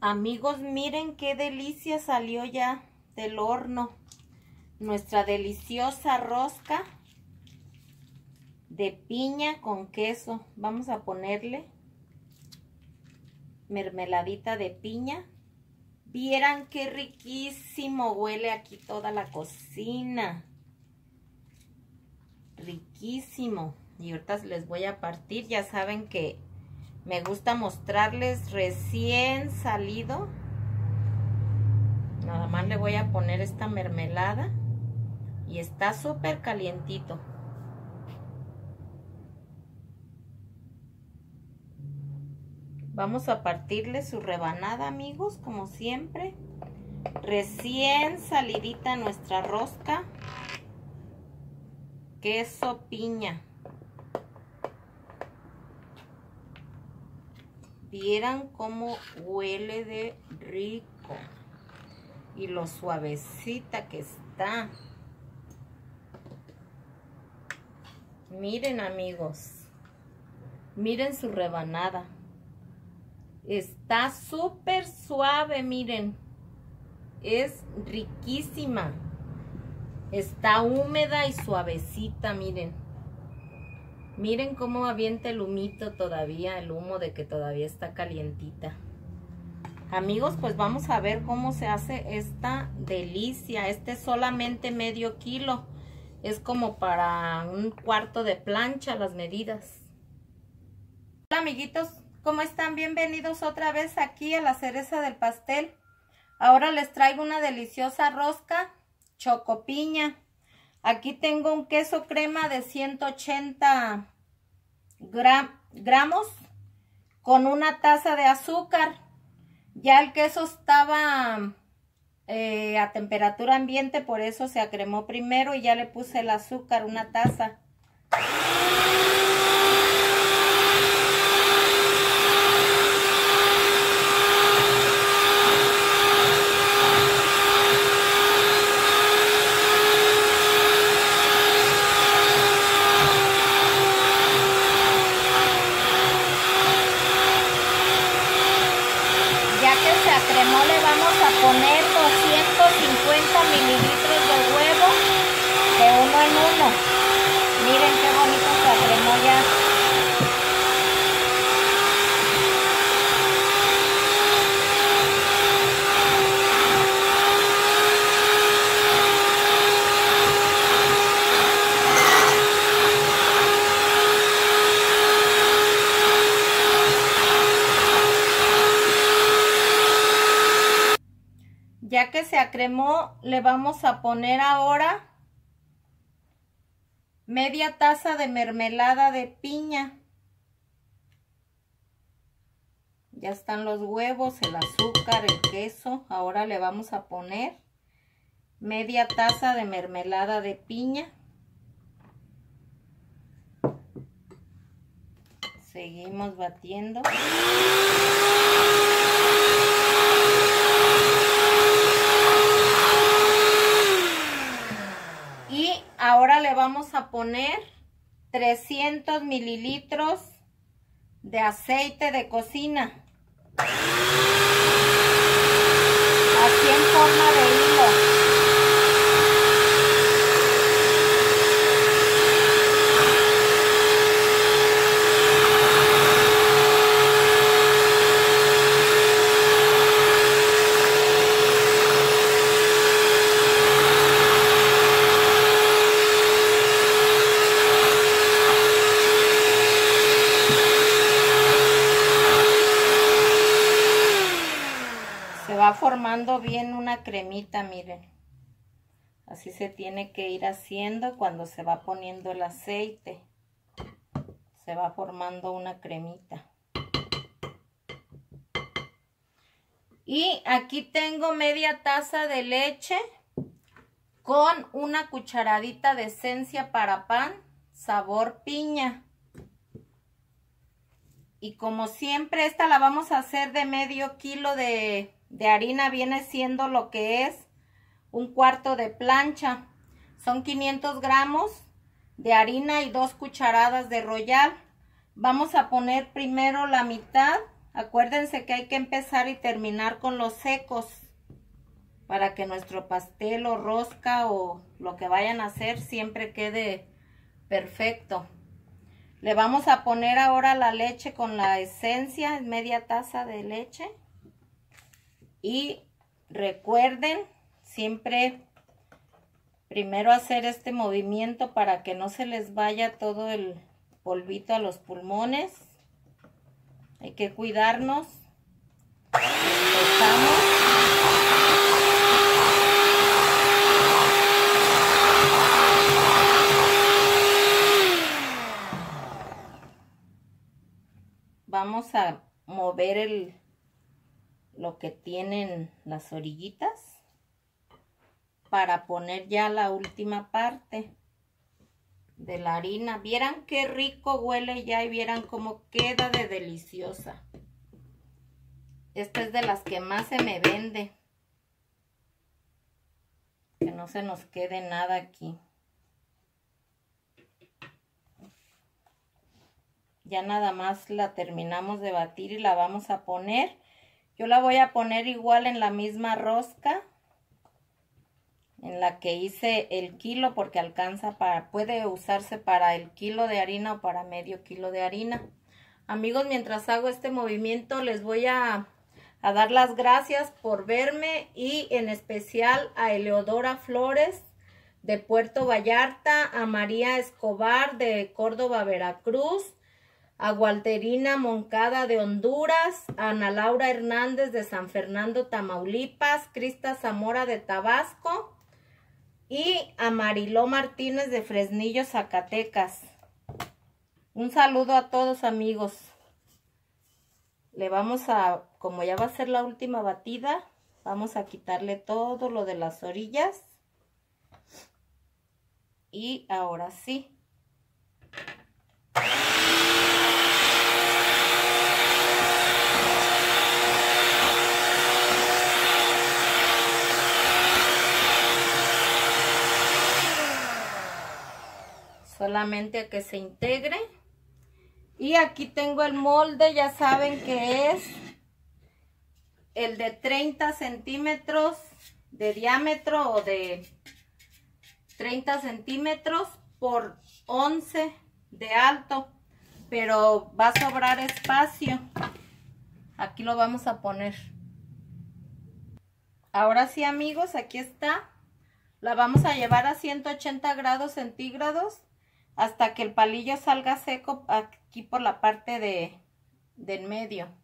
Amigos, miren qué delicia salió ya del horno. Nuestra deliciosa rosca de piña con queso. Vamos a ponerle mermeladita de piña. Vieran qué riquísimo huele aquí toda la cocina. Riquísimo. Y ahorita les voy a partir. Ya saben que me gusta mostrarles recién salido. Nada más le voy a poner esta mermelada. Y está súper calientito. Vamos a partirle su rebanada, amigos, como siempre. Recién salidita nuestra rosca. Queso piña. Vieran cómo huele de rico. Y lo suavecita que está. Miren, amigos. Miren su rebanada. Está súper suave, miren. Es riquísima. Está húmeda y suavecita, miren. Miren cómo avienta el humito todavía, el humo de que todavía está calientita. Amigos, pues vamos a ver cómo se hace esta delicia. Este es solamente medio kilo. Es como para un cuarto de plancha las medidas. Hola, amiguitos, ¿cómo están? Bienvenidos otra vez aquí a la cereza del pastel. Ahora les traigo una deliciosa rosca chocopiña. Aquí tengo un queso crema de 180 gramos con una taza de azúcar. Ya el queso estaba a temperatura ambiente, por eso se acremó primero y ya le puse el azúcar, una taza. Cremó, le vamos a poner 250 mililitros de huevo de uno en uno. Miren qué bonito se cremó ya. Ya que se acremó, le vamos a poner ahora media taza de mermelada de piña. Ya están los huevos, el azúcar, el queso. Ahora le vamos a poner media taza de mermelada de piña. Seguimos batiendo. Y ahora le vamos a poner 300 mililitros de aceite de cocina. Así en forma de hilo. Va formando bien una cremita, miren. Así se tiene que ir haciendo cuando se va poniendo el aceite. Se va formando una cremita. Y aquí tengo media taza de leche con una cucharadita de esencia para pan, sabor piña. Y como siempre, esta la vamos a hacer de medio kilo de harina, viene siendo lo que es un cuarto de plancha. Son 500 gramos de harina y 2 cucharadas de Royal. Vamos a poner primero la mitad Acuérdense que hay que empezar y terminar con los secos para que nuestro pastel o rosca o lo que vayan a hacer siempre quede perfecto. Le vamos a poner ahora la leche con la esencia, media taza de leche. Y recuerden siempre primero hacer este movimiento para que no se les vaya todo el polvito a los pulmones. Hay que cuidarnos. Empezamos. Vamos a mover lo que tienen las orillitas para poner ya la última parte de la harina. Vieran qué rico huele ya y vieran cómo queda de deliciosa. Esta es de las que más se me vende. Que no se nos quede nada aquí. Ya nada más la terminamos de batir y la vamos a poner. Yo la voy a poner igual en la misma rosca en la que hice el kilo, porque alcanza puede usarse para el kilo de harina o para medio kilo de harina. Amigos, mientras hago este movimiento les voy a dar las gracias por verme y en especial a Eleodora Flores de Puerto Vallarta, a María Escobar de Córdoba, Veracruz, a Walterina Moncada de Honduras, a Ana Laura Hernández de San Fernando, Tamaulipas, Crista Zamora de Tabasco y a Mariló Martínez de Fresnillo, Zacatecas. Un saludo a todos, amigos. Le vamos a, como ya va a ser la última batida, vamos a quitarle todo lo de las orillas. Y ahora sí. Solamente a que se integre. Y aquí tengo el molde, ya saben que es el de 30 centímetros de diámetro o de 30 centímetros por 11 de alto, pero va a sobrar espacio. Aquí lo vamos a poner. Ahora sí, amigos, aquí está. La vamos a llevar a 180 grados centígrados hasta que el palillo salga seco aquí por la parte del medio.